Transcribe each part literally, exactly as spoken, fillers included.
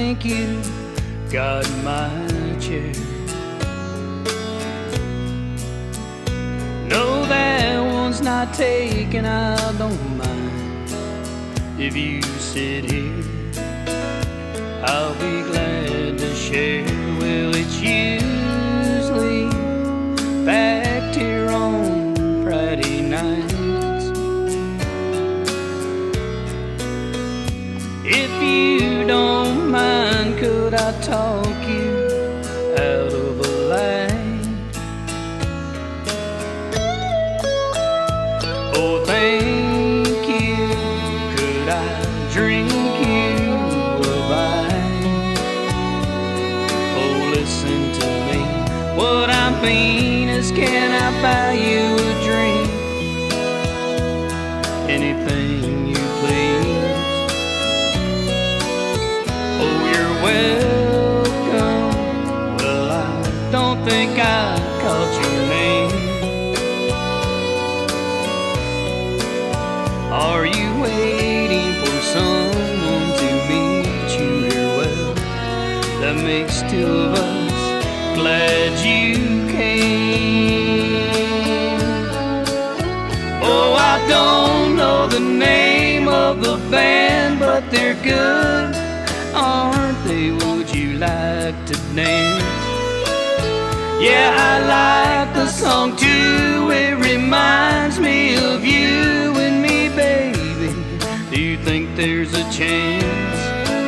think you got my chair. No, that one's not taken, I don't mind. If you sit here, I'll be glad to share. Well, it's usually packed here on Friday nights. If you don't mind, could I talk you out of a line? Oh, thank you. Could I drink you a bite? Oh, listen to me. What I mean is, can I buy you a drink? Anything you please. Oh, you're welcome. Well, I don't think I caught your name. Are you waiting for someone to meet you here? Well, that makes two of us. Glad you came. Oh, I don't know the name of the band, but they're good, aren't they? Would you like to dance? Yeah, I like the song too. It reminds me of you and me, baby. Do you think there's a chance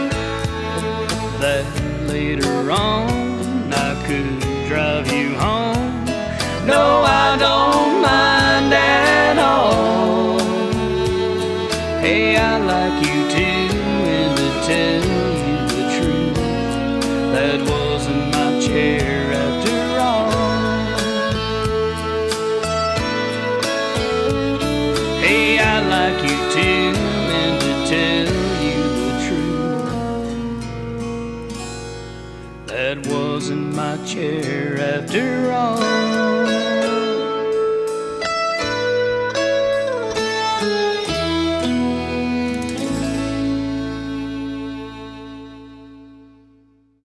that later on I could drive you home? No, I don't mind at all. Hey, I like you too, and to tell you the truth, that wasn't my chair after all. Hey, I like you too, and to tell you the truth, that wasn't my chair after all.